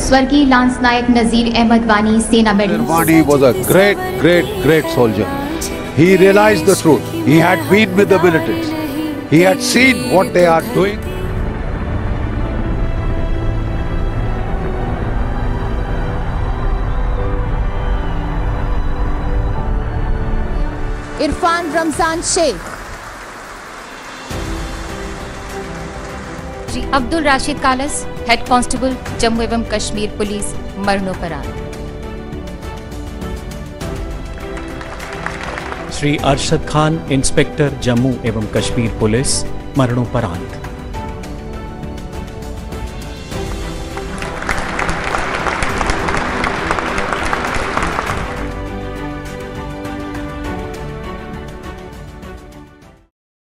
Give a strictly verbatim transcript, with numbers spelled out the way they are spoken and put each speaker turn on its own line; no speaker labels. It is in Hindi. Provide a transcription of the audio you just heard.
स्वर्गीय lance Nayak Nazeer Ahmad Wani Sena medal.
Wani was a great, great, great soldier. He realized the truth. He had been with the militants. He had seen what they are doing.
Irfan Ramzan Sheikh.
Shri Abdul Rashid Kalas, head constable Jammu एवं कश्मीर पुलिस, मरणोपरांत।
श्री अरशद खान, इंस्पेक्टर जम्मू एवं कश्मीर पुलिस, मरणोपरांत।